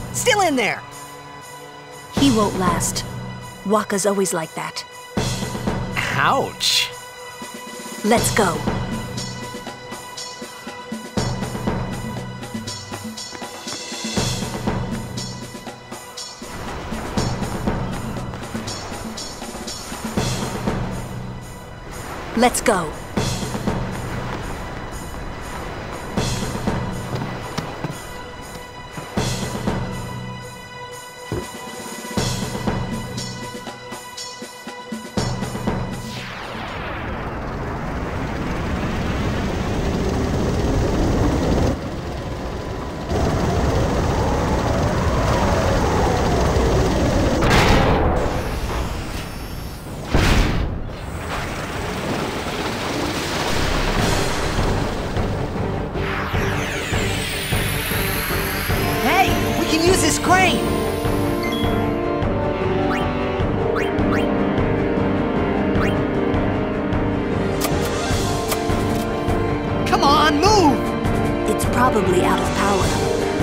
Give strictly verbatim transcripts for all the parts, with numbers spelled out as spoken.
Still in there! He won't last. Wakka's always like that. Ouch. Let's go. Let's go. Use this crane! Come on, move! It's probably out of power.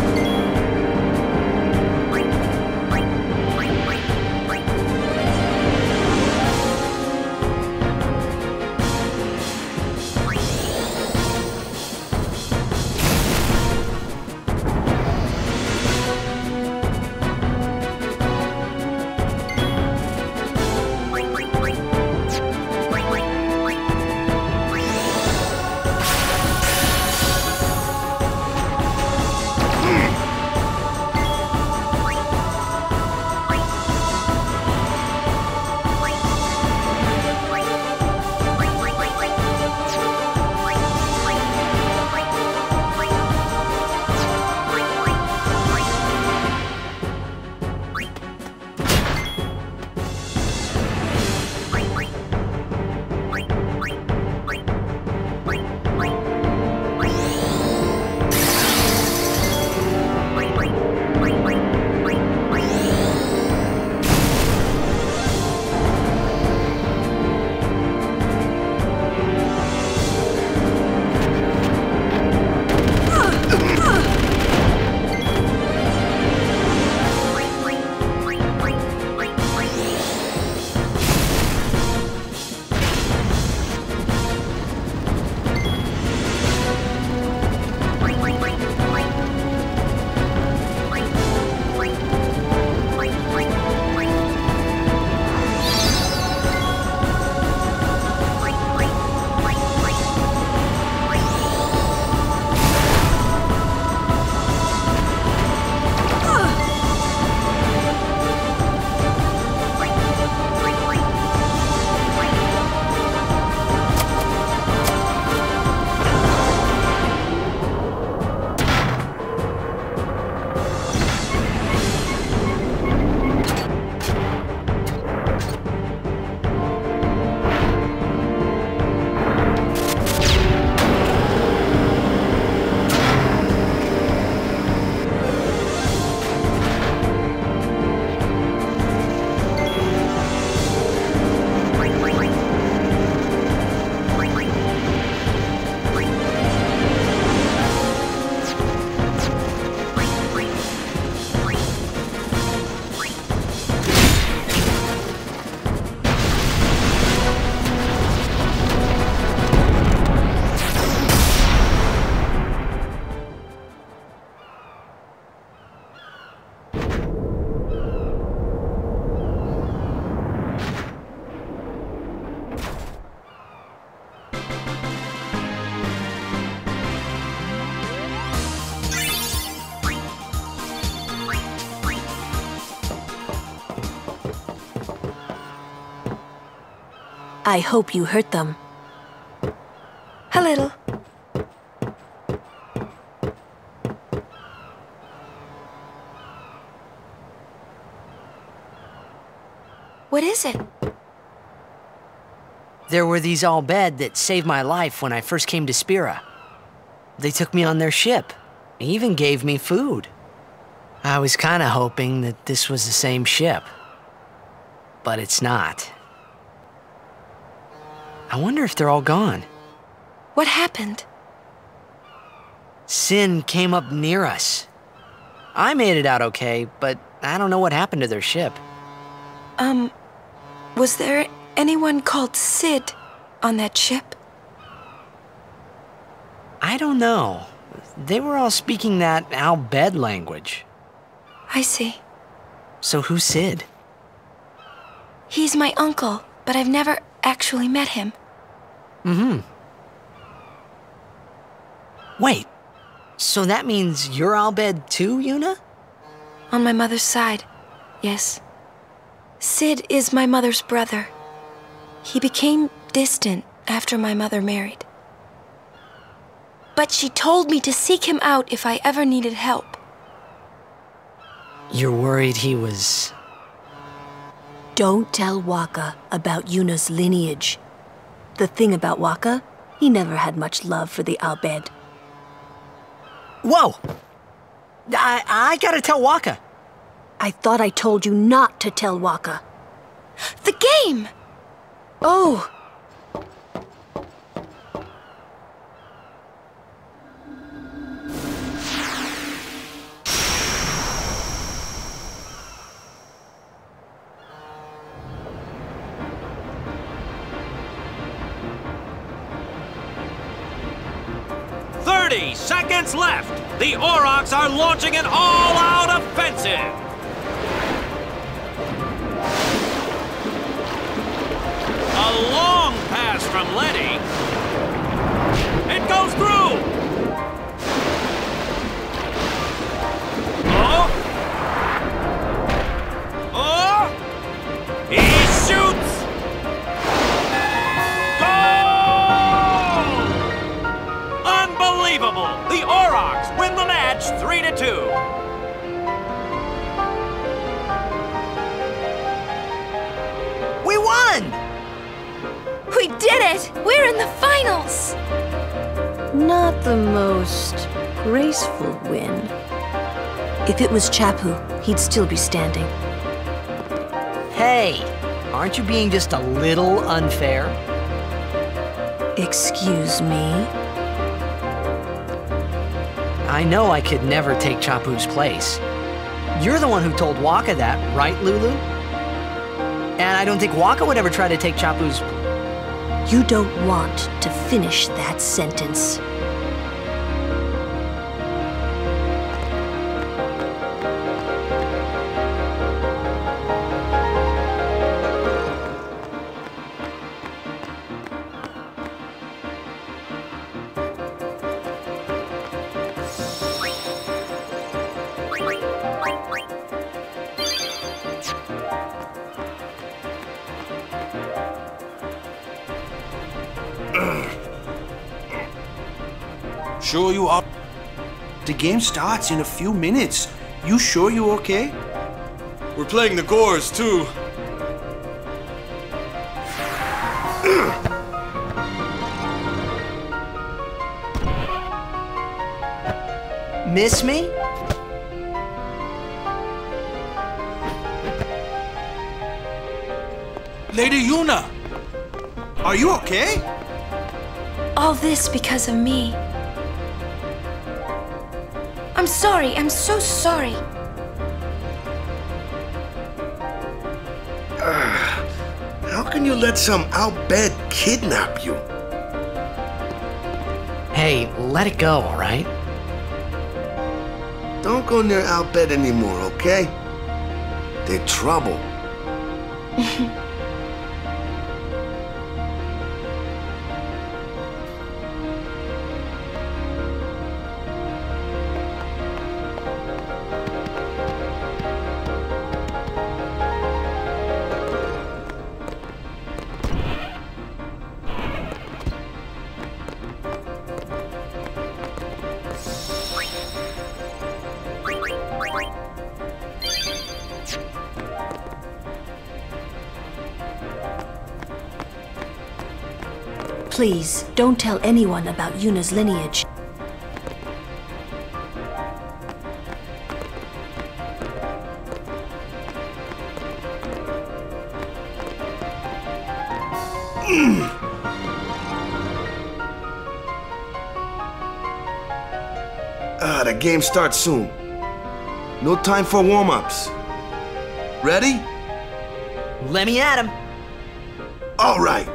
I hope you hurt them. A little. What is it? There were these Al Bhed that saved my life when I first came to Spira. They took me on their ship. They even gave me food. I was kinda hoping that this was the same ship. But it's not. I wonder if they're all gone. What happened? Sin came up near us. I made it out okay, but I don't know what happened to their ship. Um, was there anyone called Sid on that ship? I don't know. They were all speaking that Al Bhed language. I see. So who's Sid? He's my uncle, but I've never actually met him. Mm-hmm. Wait, so that means you're Al Bhed too, Yuna? On my mother's side, yes. Sid is my mother's brother. He became distant after my mother married. But she told me to seek him out if I ever needed help. You're worried he was... Don't tell Wakka about Yuna's lineage. The thing about Wakka, he never had much love for the Al Bhed. Whoa! I, I gotta tell Wakka. I thought I told you not to tell Wakka. The game! Oh! thirty seconds left! The Aurochs are launching an all-out offensive! A long pass from Letty. It goes through! Oh! Oh! He shoots! Unbelievable! The Aurochs win the match three to two. We won! We did it! We're in the finals! Not the most graceful win. If it was Chapu, he'd still be standing. Hey, aren't you being just a little unfair? Excuse me? I know I could never take Chapu's place. You're the one who told Wakka that, right, Lulu? And I don't think Wakka would ever try to take Chapu's... You don't want to finish that sentence. Sure you are? The game starts in a few minutes. You sure you okay? We're playing the Gores, too. Miss me? Lady Yuna! Are you okay? All this because of me. I'm sorry, I'm so sorry. Uh, how can you let some Al Bhed kidnap you? Hey, let it go, all right? Don't go near Al Bhed anymore, okay? They're trouble. Please, don't tell anyone about Yuna's lineage. Ah, the game starts soon. No time for warm-ups. Ready? Let me at him. All right.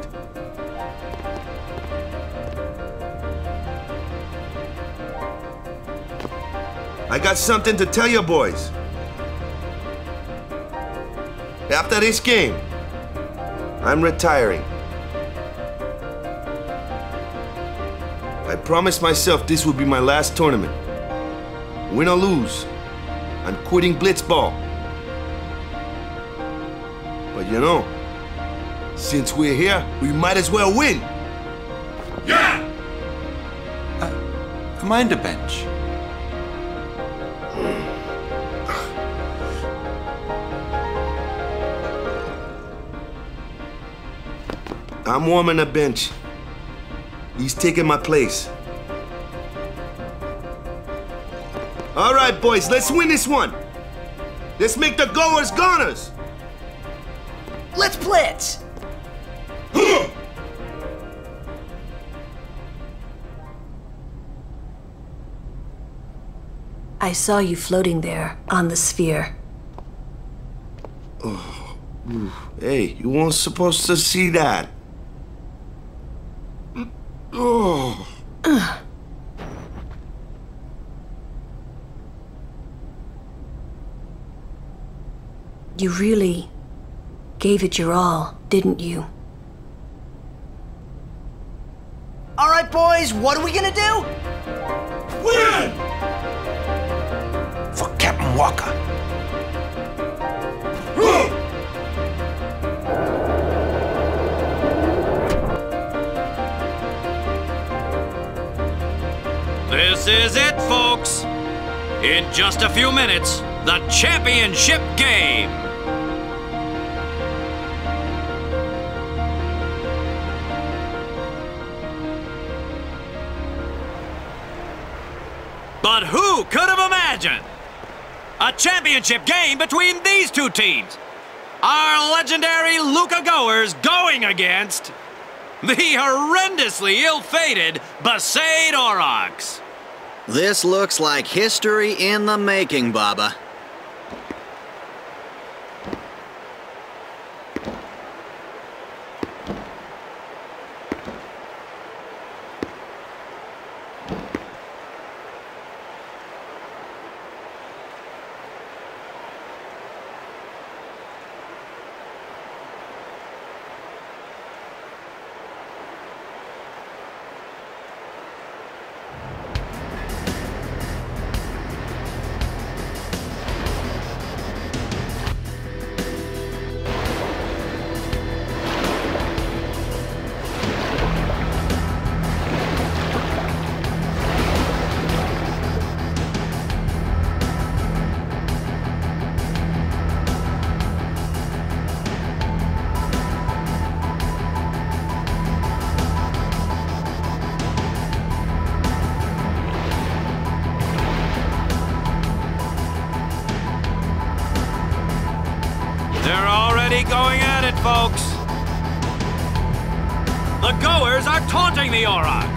I got something to tell you boys. After this game, I'm retiring. I promised myself this would be my last tournament. Win or lose, I'm quitting Blitzball. But you know, since we're here, we might as well win. Yeah! Uh, mind the bench. I'm warming the bench. He's taking my place. All right, boys, let's win this one. Let's make the goers goners. Let's blitz. I saw you floating there on the sphere. Oh, hey, you weren't supposed to see that. Oh. Uh. You really gave it your all, didn't you? All right, boys, what are we gonna do? Win! For Captain Walker. This is it, folks. In just a few minutes, the championship game. But who could have imagined a championship game between these two teams? Our legendary Luca Goers going against the horrendously ill-fated Besaid Aurochs. This looks like history in the making, Baba. They're already going at it, folks. The Goers are taunting the Aurochs.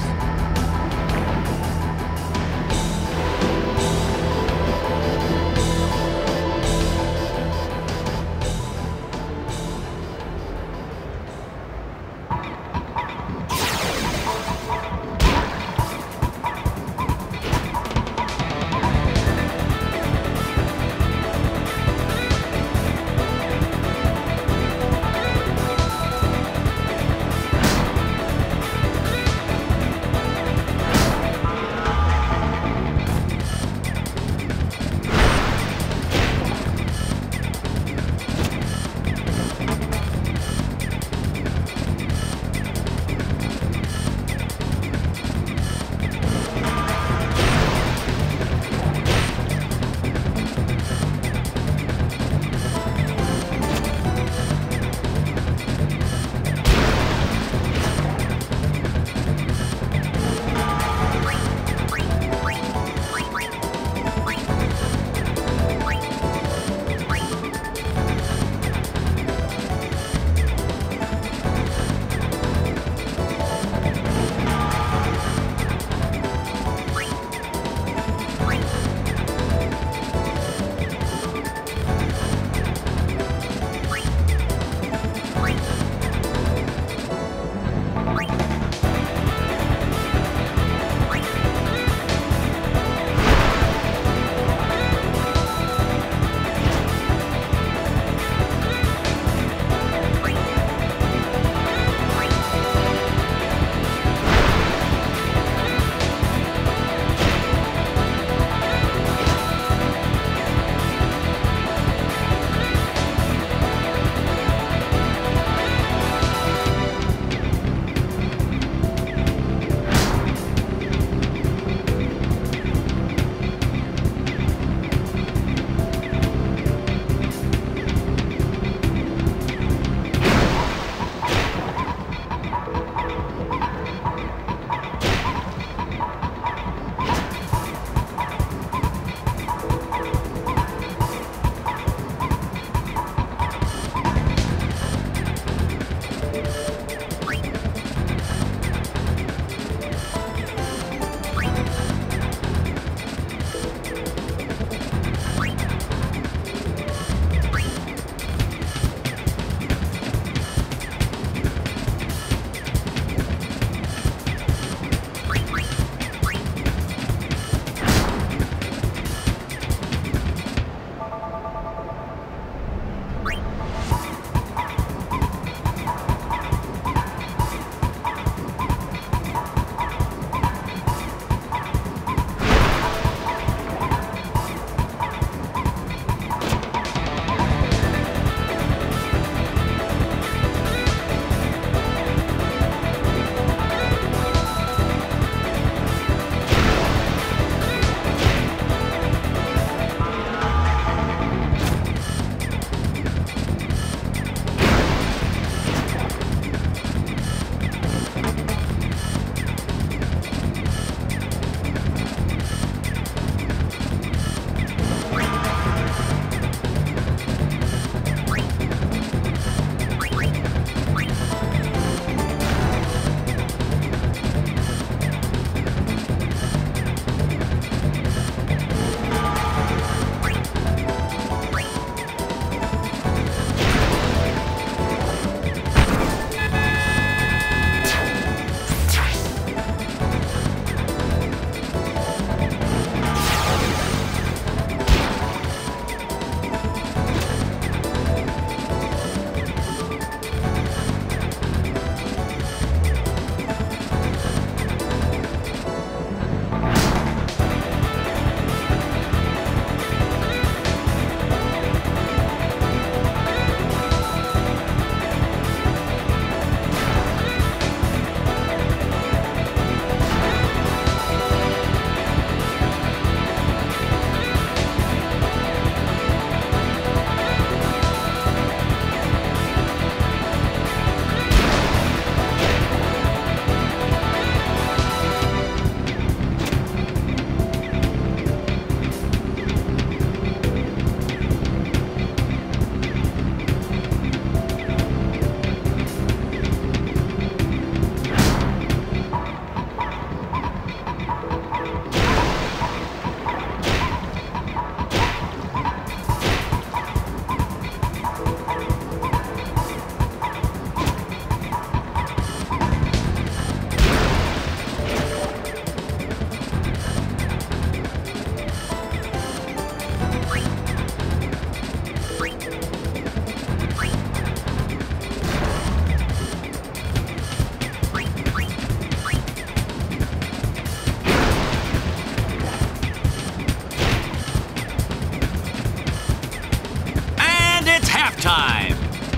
time.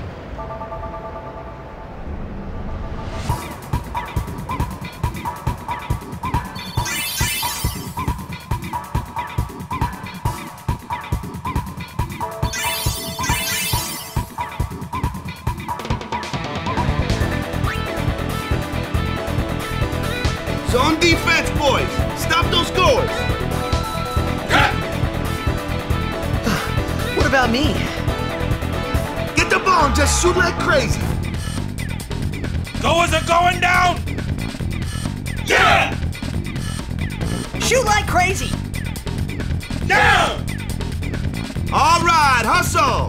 Zone defense, boys! Stop those goals! What about me? Get the ball and just shoot like crazy! Goers are going down! Yeah! Shoot like crazy! Down! All right, hustle!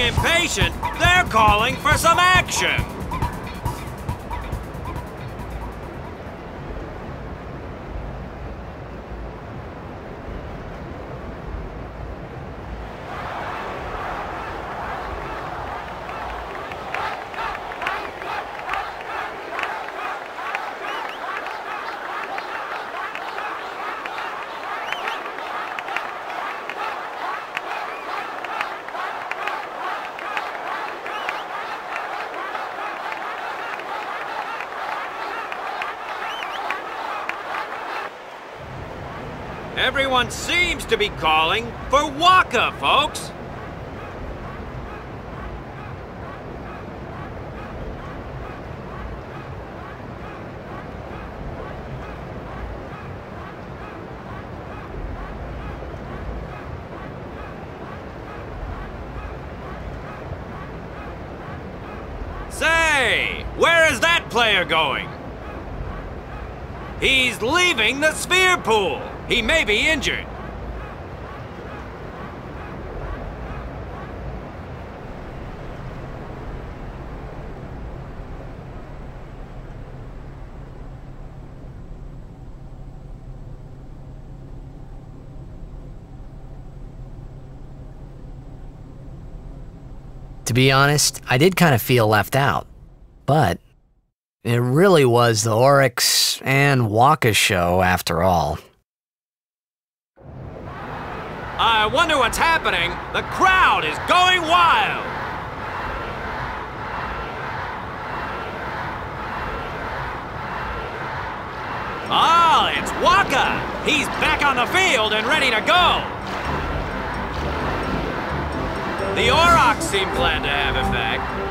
impatient, they're calling for some action. Everyone seems to be calling for Waka, folks. Say, where is that player going? He's leaving the sphere pool. He may be injured. To be honest, I did kind of feel left out. But it really was the Oryx and Waka show after all. I wonder what's happening. The crowd is going wild. Ah, it's Waka. He's back on the field and ready to go. The Aurochs seem glad to have him back.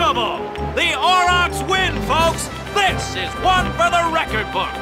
Unbelievable! The Aurochs win, folks! This is one for the record books!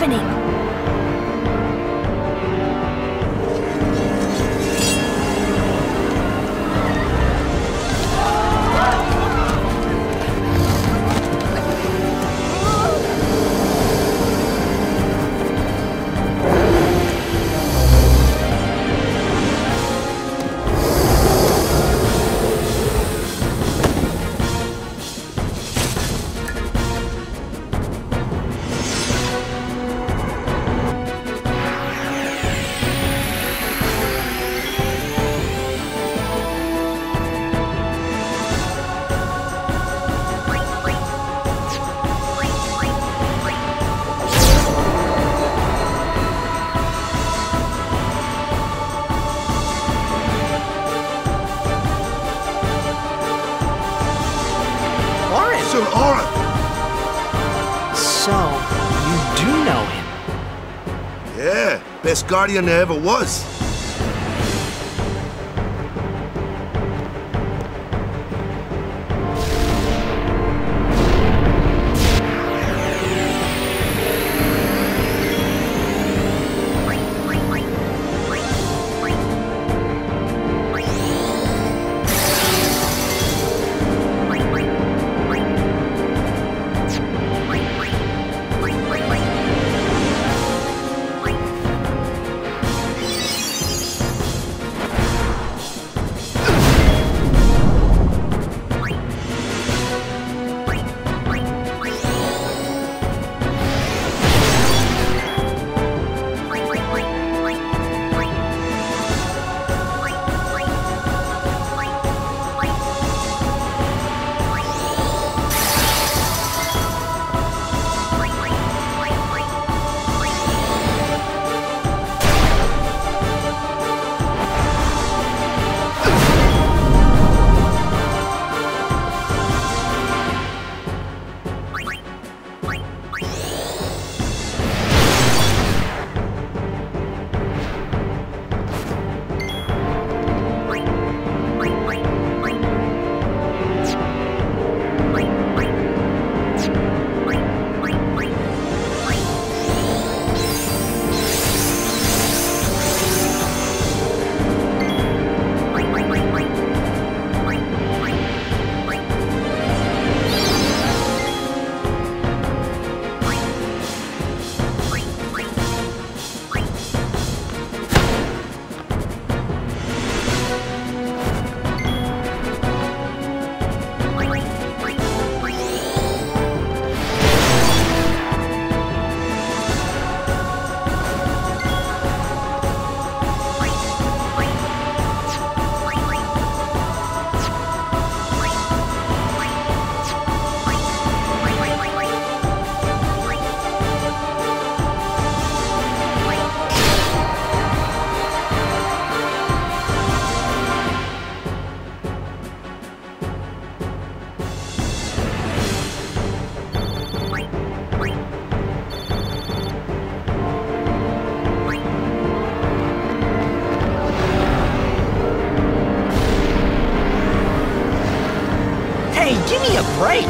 happening? Sir Auron! So, you do know him? Yeah, best guardian there ever was. Give me a break!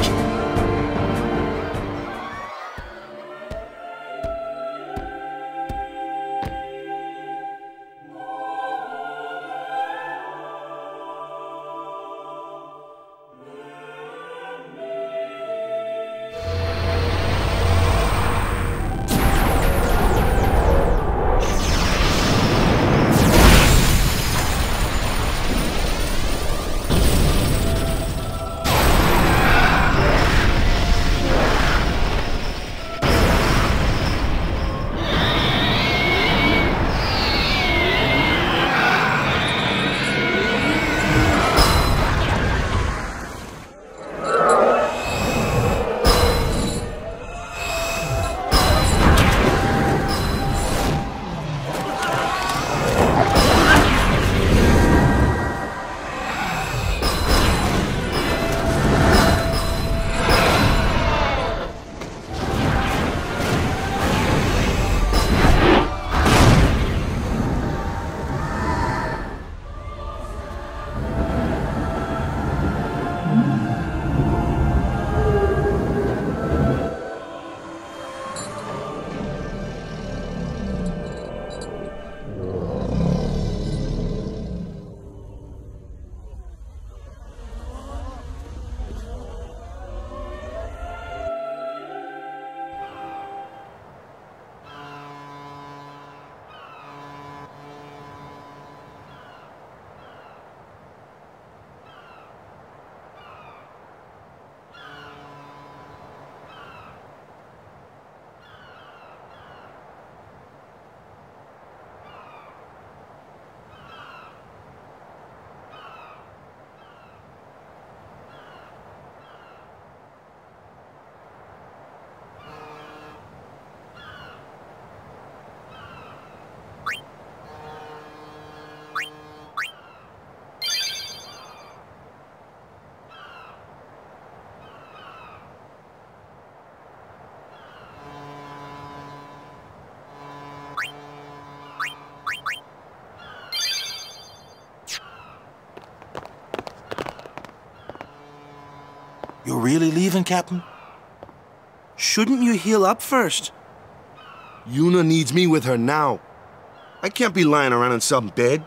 You're really leaving, Captain? Shouldn't you heal up first? Yuna needs me with her now. I can't be lying around in some bed.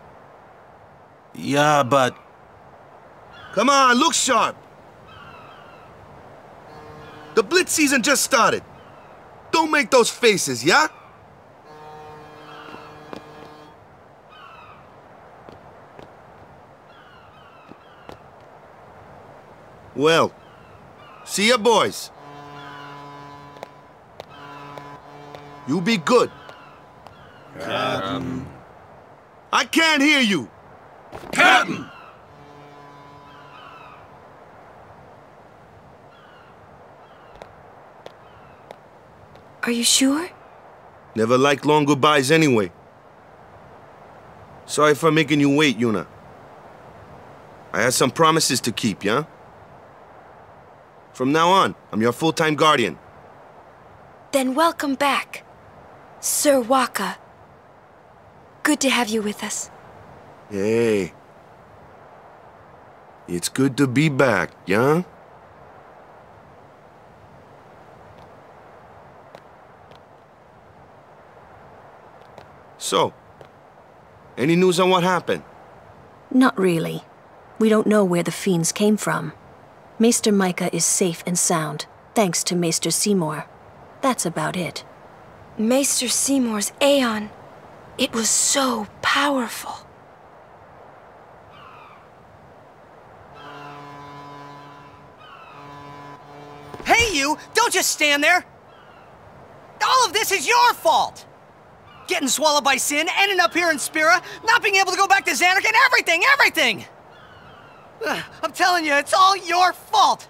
Yeah, but... Come on, look sharp. The Blitz season just started. Don't make those faces, yeah? Well, see ya, boys. You be good. Captain. I can't hear you. Captain! Are you sure? Never liked long goodbyes anyway. Sorry for making you wait, Yuna. I had some promises to keep, yeah? From now on, I'm your full-time guardian. Then welcome back, Sir Wakka. Good to have you with us. Hey. It's good to be back, yeah? So, any news on what happened? Not really. We don't know where the fiends came from. Maester Micah is safe and sound, thanks to Maester Seymour. That's about it. Maester Seymour's Aeon. It was so powerful. Hey, you! Don't just stand there! All of this is your fault! Getting swallowed by sin, ending up here in Spira, not being able to go back to Zanarkand, everything, everything! Ugh, I'm telling you, it's all your fault!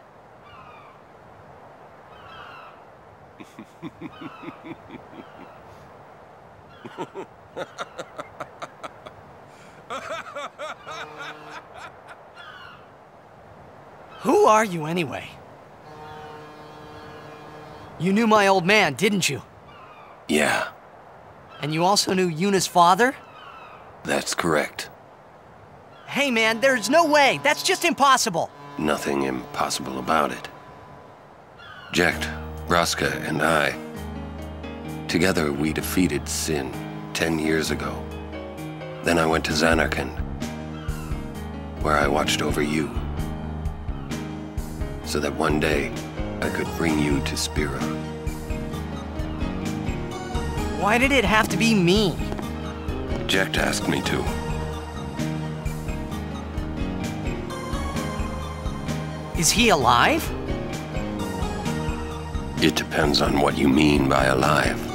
Who are you, anyway? You knew my old man, didn't you? Yeah. And you also knew Yuna's father? That's correct. Hey man, there's no way! That's just impossible! Nothing impossible about it. Jecht, Braska, and I... Together we defeated Sin ten years ago. Then I went to Zanarkand, where I watched over you. So that one day, I could bring you to Spira. Why did it have to be me? Jecht asked me to. Is he alive? It depends on what you mean by alive.